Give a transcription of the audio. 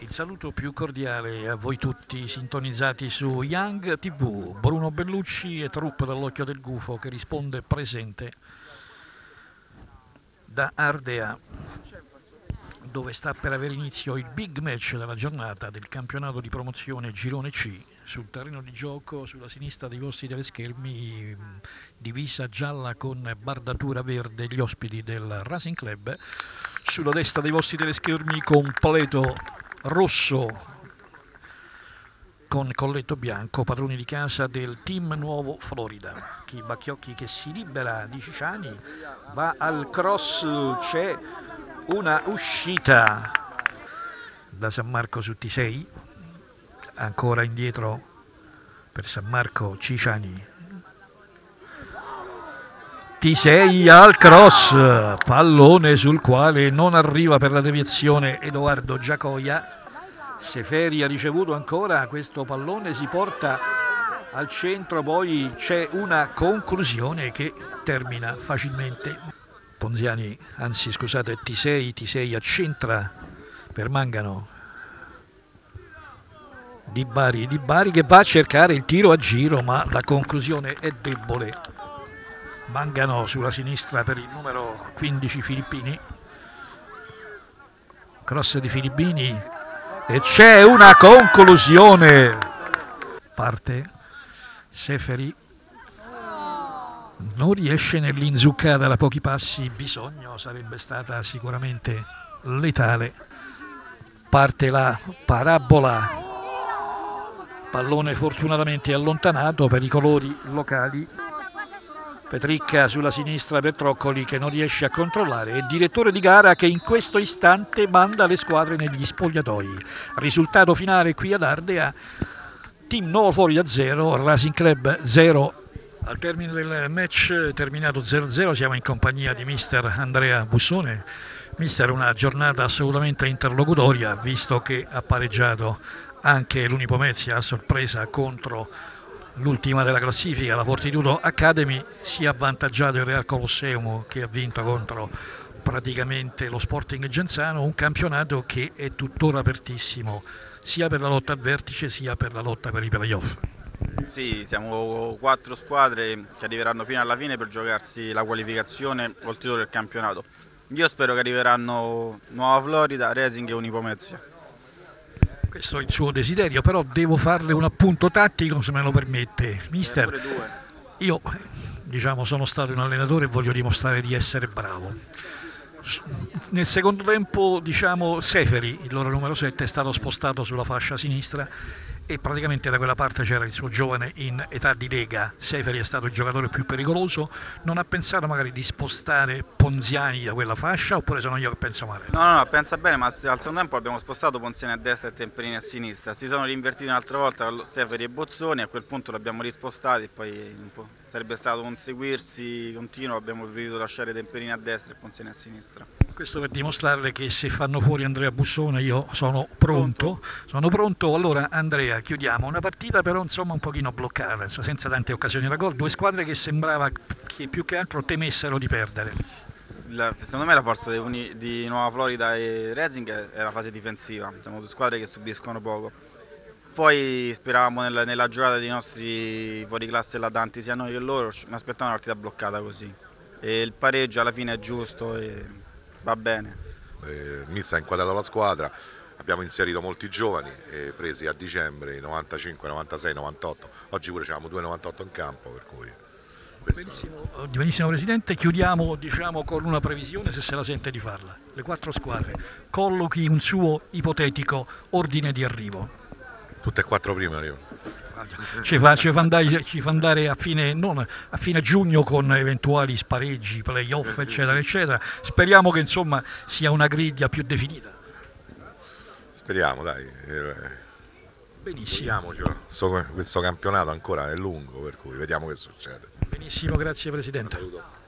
Il saluto più cordiale a voi tutti sintonizzati su Young TV, Bruno Bellucci e troupe dall'Occhio del Gufo che risponde presente da Ardea, dove sta per avere inizio il big match della giornata del campionato di promozione Girone C. Sul terreno di gioco, sulla sinistra dei vostri teleschermi, divisa gialla con bardatura verde, gli ospiti del Racing Club. Sulla destra dei vostri teleschermi, completo rosso con colletto bianco, padroni di casa del team Nuovo Florida. Chi Bacchiocchi che si libera di Ciciani, va al cross, c'è una uscita da San Marco su Tisei, ancora indietro per San Marco Ciciani. Tisei al cross, pallone sul quale non arriva per la deviazione Edoardo Giacoia. Seferi ha ricevuto ancora questo pallone, si porta al centro, poi c'è una conclusione che termina facilmente. Ponziani, anzi scusate, Tisei accentra per Mangano. Di Bari che va a cercare il tiro a giro, ma la conclusione è debole. Mangano sulla sinistra per il numero 15 Filippini. Cross di Filippini e c'è una conclusione. Parte Seferi, non riesce nell'inzuccata da pochi passi, bisogno sarebbe stata sicuramente letale. Parte la parabola, pallone fortunatamente allontanato per i colori locali. Petricca sulla sinistra per Troccoli che non riesce a controllare, e direttore di gara che in questo istante manda le squadre negli spogliatoi. Risultato finale qui ad Ardea: Team Nuovo Florida 0, Racing Club 0. Al termine del match terminato 0-0 siamo in compagnia di mister Andrea Bussone. Mister, una giornata assolutamente interlocutoria, visto che ha pareggiato anche l'Unipomezia a sorpresa contro l'ultima della classifica, la Fortitudo Academy. Si è avvantaggiato il Real Colosseum che ha vinto contro praticamente lo Sporting Genzano, un campionato che è tuttora apertissimo sia per la lotta al vertice sia per la lotta per i playoff. Sì, siamo 4 squadre che arriveranno fino alla fine per giocarsi la qualificazione o il titolo del campionato. Io spero che arriveranno Nuova Florida, Racing e Unipomezia. Questo è il suo desiderio, però devo farle un appunto tattico se me lo permette. Mister, io sono stato un allenatore e voglio dimostrare di essere bravo. Nel secondo tempo Seferi, il loro numero 7, è stato spostato sulla fascia sinistra e praticamente da quella parte c'era il suo giovane in età di lega. Seferi è stato il giocatore più pericoloso. Non ha pensato magari di spostare Ponziani da quella fascia, oppure sono io che penso male? No, pensa bene, ma al secondo tempo abbiamo spostato Ponziani a destra e Temperini a sinistra. Si sono rinvertiti un'altra volta con Seferi e Bozzoni, a quel punto l'abbiamo rispostati e poi sarebbe stato un seguirsi continuo, abbiamo preferito lasciare Temperini a destra e Ponziani a sinistra. Questo per dimostrarle che se fanno fuori Andrea Bussone io sono pronto. Allora Andrea, chiudiamo una partita però un pochino bloccata, senza tante occasioni da gol, due squadre che sembrava che più che altro temessero di perdere. Secondo me la forza di Nuova Florida e Racing è la fase difensiva, siamo due squadre che subiscono poco. Poi speravamo nella giocata dei nostri fuoriclasse latanti, sia noi che loro, mi aspettavo una partita bloccata così. E il pareggio alla fine è giusto e va bene. Mister ha inquadrato la squadra, abbiamo inserito molti giovani presi a dicembre, i 95, 96, 98, oggi pure abbiamo 2,98 in campo, per cui... Benissimo Presidente, chiudiamo con una previsione, se la sente di farla. Le 4 squadre, collochi un suo ipotetico ordine di arrivo. Tutte e 4 prime arrivano. Ci fa andare a fine giugno con eventuali spareggi, playoff eccetera eccetera. Speriamo che sia una griglia più definita. Speriamo, dai. Benissimo. Questo campionato ancora è lungo, per cui vediamo che succede. Benissimo, grazie Presidente. Saluto.